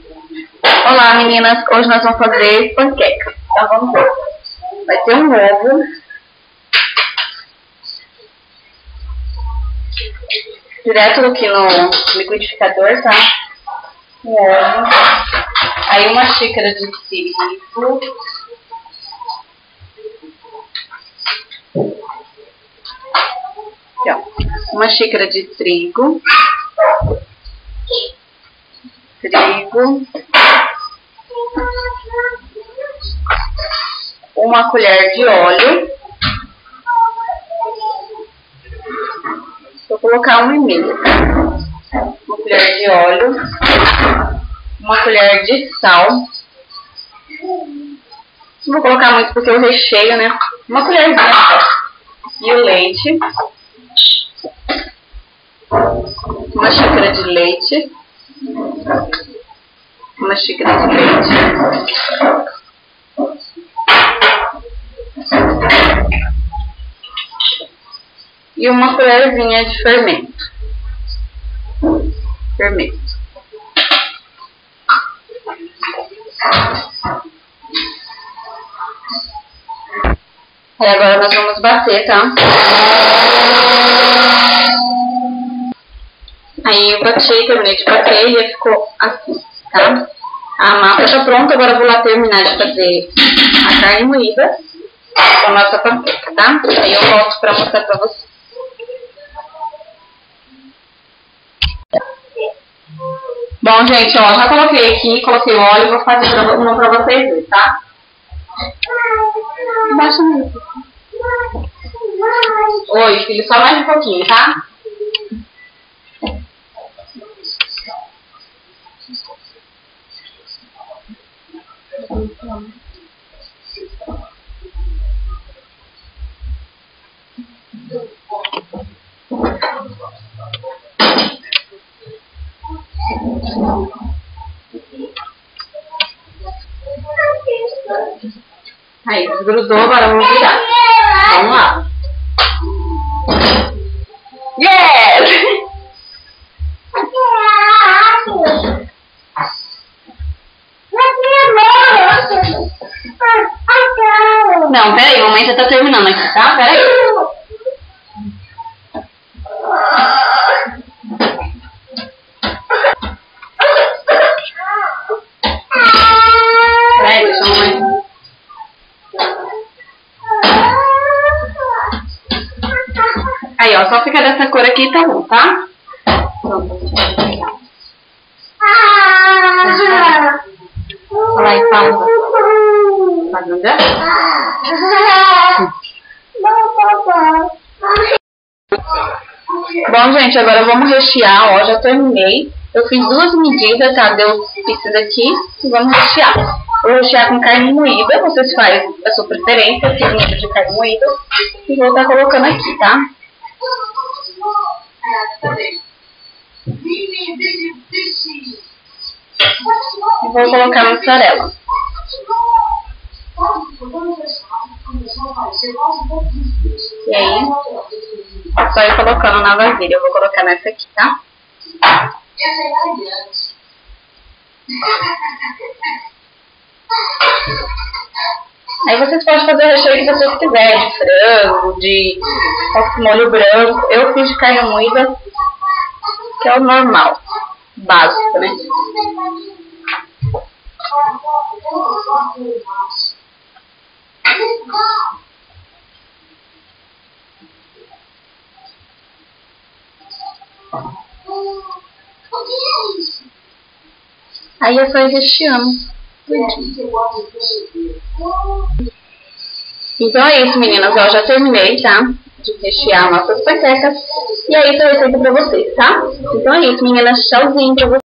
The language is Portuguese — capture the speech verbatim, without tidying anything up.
Olá meninas, hoje nós vamos fazer panqueca. Então vamos ver. Vai ter um ovo, direto aqui no liquidificador, tá? Um ovo, aí uma xícara de trigo, aqui, ó, uma xícara de trigo, trigo, uma colher de óleo, vou colocar um e meio, uma colher de óleo, uma colher de sal, não vou colocar muito porque eu recheio, né, uma colherzinha só, e o leite, uma xícara de leite, uma xícara de leite, e uma colherzinha de fermento. Fermento. E agora nós vamos bater, tá? Aí eu bati, terminei de bater e ficou assim, tá? A massa tá pronta, agora eu vou lá terminar de fazer a carne moída com a nossa panqueca, tá? Aí eu volto pra mostrar pra vocês. Bom, gente, ó, já coloquei aqui, coloquei o óleo, vou fazer uma pra vocês verem, tá? Baixa mesmo. Oi, filho, só mais um pouquinho, tá? Aí, desgrudou, agora vamos virar. Vamos lá. Yes! Não, peraí, mamãe já tá terminando aqui, tá? Peraí. Peraí, deixa a mamãe. Aí, ó, só fica dessa cor aqui e tá bom, tá? Olha aí, pausa. Fazenda. Bom, gente, agora vamos rechear, ó, já terminei. Eu fiz duas medidas, tá? Deu isso daqui e vamos rechear. Vou rechear com carne moída, vocês fazem a sua preferência, eu fiz medida de carne moída. E vou estar colocando aqui, tá? E vou colocar a mussarela. E aí, é só ir colocando na vasilha. Eu vou colocar nessa aqui, tá? Aí vocês podem fazer o recheio que vocês quiserem, de frango, de molho branco. Eu fiz de carne moída, que é o normal, básico, né? Aí é só ir recheando. Então é isso, meninas. Eu já terminei, tá? De rechear nossas panquecas. E aí, essa receita pra vocês, tá? Então é isso, meninas. Tchauzinho pra vocês.